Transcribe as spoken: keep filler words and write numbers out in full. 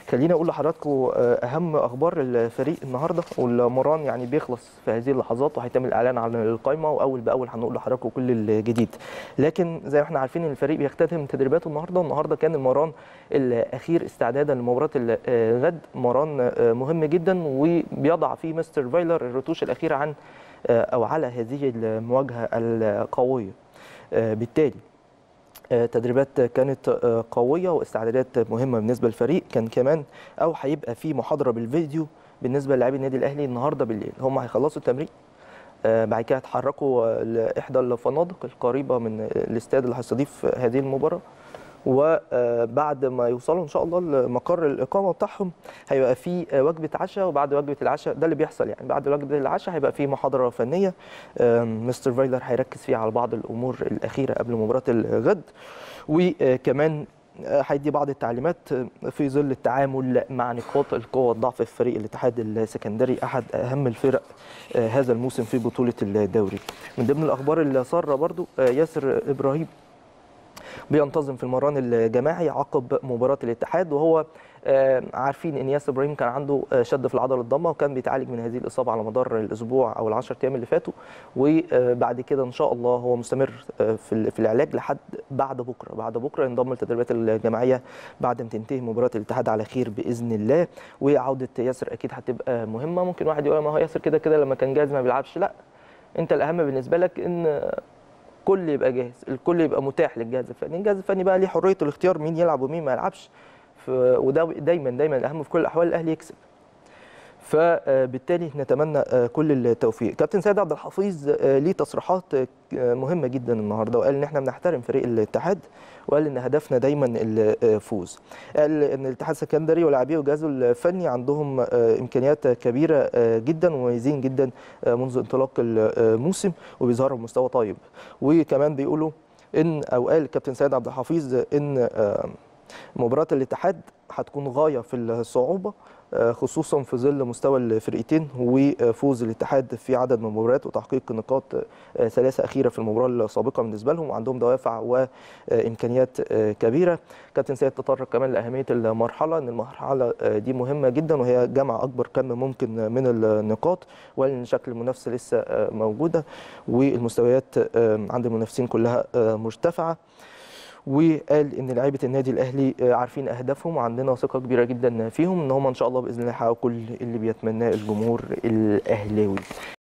خليني اقول لحضراتكم اهم اخبار الفريق النهارده، والمران يعني بيخلص في هذه اللحظات وهيتم الاعلان عن القائمه، واول باول هنقول لحضراتكم كل الجديد. لكن زي ما احنا عارفين ان الفريق بيختتم تدريباته النهارده، النهارده كان المران الاخير استعدادا لمباراه الغد، مران مهم جدا وبيضع فيه مستر فايلر الرتوش الاخيره عن او على هذه المواجهه القويه. بالتالي تدريبات كانت قويه واستعدادات مهمه بالنسبه للفريق. كان كمان او هيبقى في محاضره بالفيديو بالنسبه للاعبي النادي الاهلي النهارده بالليل. هم هيخلصوا التمرين، بعد كده هيتحركوا لاحدى الفنادق القريبه من الاستاد اللي هيستضيف هذه المباراه، وبعد ما يوصلوا ان شاء الله لمقر الاقامه بتاعهم هيبقى في وجبه عشاء، وبعد وجبه العشاء ده اللي بيحصل يعني بعد وجبه العشاء هيبقى في محاضره فنيه مستر فايلر هيركز فيها على بعض الامور الاخيره قبل مباراه الغد، وكمان هيدي بعض التعليمات في ظل التعامل مع نقاط القوه والضعف في فريق الاتحاد السكندري، احد اهم الفرق هذا الموسم في بطوله الدوري. من ضمن الاخبار اللي ساره برضو ياسر ابراهيم بينتظم في المران الجماعي عقب مباراه الاتحاد، وهو عارفين ان ياسر ابراهيم كان عنده شد في العضله الضمه وكان بيتعالج من هذه الاصابه على مدار الاسبوع او العشر ايام اللي فاتوا، وبعد كده ان شاء الله هو مستمر في في العلاج لحد بعد بكره. بعد بكره ينضم للتدريبات الجماعيه بعد ما تنتهي مباراه الاتحاد على خير باذن الله، وعوده ياسر اكيد هتبقى مهمه. ممكن واحد يقول ما هو ياسر كده كده لما كان جاهز ما بيلعبش، لا، انت الاهم بالنسبه لك ان الكل يبقى جاهز، الكل يبقى متاح للجهاز الفني. الجهاز الفني بقى ليه حريه الاختيار مين يلعب ومين ما يلعبش، وده دايما دايما الاهم في كل الاحوال الاهلي يكسب، فبالتالي نتمنى كل التوفيق. كابتن سيد عبد الحفيظ ليه تصريحات مهمه جدا النهارده، وقال ان احنا بنحترم فريق الاتحاد، وقال ان هدفنا دايما الفوز. قال ان الاتحاد السكندري ولاعبيه وجهازه الفني عندهم امكانيات كبيره جدا ومميزين جدا منذ انطلاق الموسم وبيظهروا بمستوى طيب. وكمان بيقولوا ان او قال الكابتن سيد عبد الحفيظ ان مباراه الاتحاد هتكون غايه في الصعوبه، خصوصا في ظل مستوى الفرقتين وفوز الاتحاد في عدد من المباريات وتحقيق نقاط ثلاثه اخيره في المباراه السابقه بالنسبه لهم، وعندهم دوافع وامكانيات كبيره. كابتن سيد تطرق كمان لاهميه المرحله، ان المرحله دي مهمه جدا وهي جمع اكبر كم ممكن من النقاط، وان شكل المنافسه لسه موجوده والمستويات عند المنافسين كلها مرتفعه. وقال ان لعيبه النادي الاهلي عارفين اهدافهم وعندنا ثقه كبيره جدا فيهم ان هم ان شاء الله باذن الله يحققوا كل اللي بيتمناه الجمهور الاهلاوي.